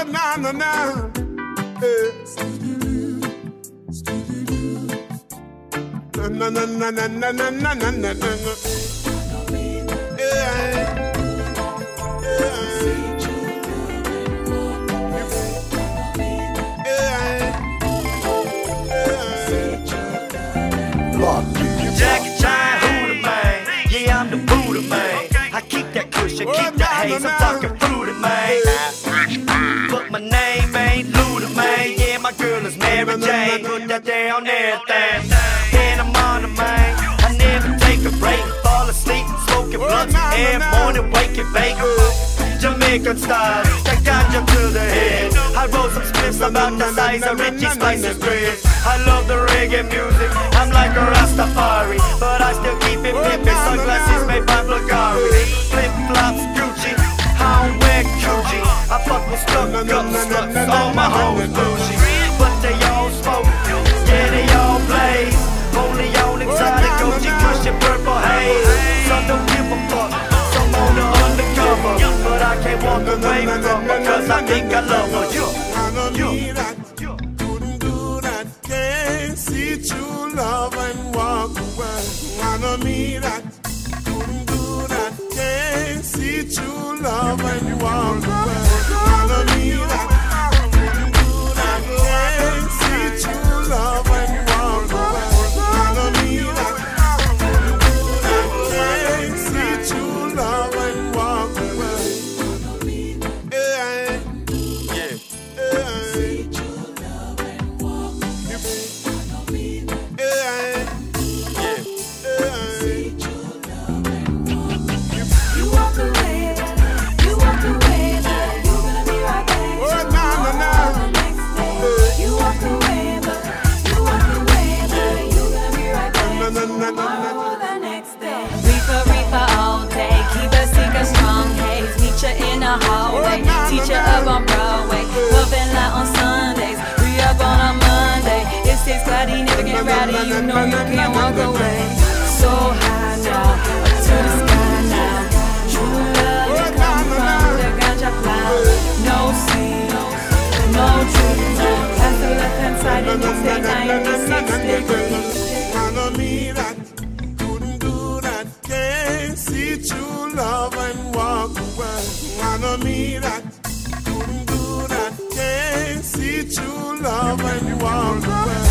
na na na. Na na na na na na na na na na. Jackie Chan, who the man? Yeah, I'm the Buddha man. I keep that cushion, keep that haze, I'm talking fruity man. But my name ain't Luda man. Yeah, my girl is Mary Jane. Put that there on everything. And I'm on the man. I never take a break. Fall asleep, smoking blunts. Every morning, waking bacon. Jamaican style, that ganja to the head. I roll some spliffs about the size of Richie Spice's bread. I love the reggae music, I'm like a Rastafari, but I still keep it pimpin'. Sunglasses made by Bulgari, flip-flops, Gucci, I don't wear Gucci. I fuck with stuck-up sluts, all my hoes bougie. But they all smoke, yeah they all blaze. Only on exotic Gucci, cushion, purple haze. Some don't give a fuck, some on the undercover, but I can't walk away from her, cause I think I love her. Couldn't do that, can't see true love and walk away. Wanna me that, couldn't do that, can't see true love and walk away. Wanna me that, couldn't do that, can't see true love and walk away. Wanna me that, couldn't do that, can't see true love and walk away. In the hallway, teacher up on Broadway, puffin' light on Sundays, re-up on a Monday. It stays cloudy, never get rowdy, you know you can't walk away. So high now, up to the sky now. True love, it come from the ganja cloud. No scene, no truth. Pass the left-hand side and you stay 96 degrees. Wanna me that, couldn't do that, can't see true love and walk away. Wanna me that, couldn't do that, can't see true love and walk away.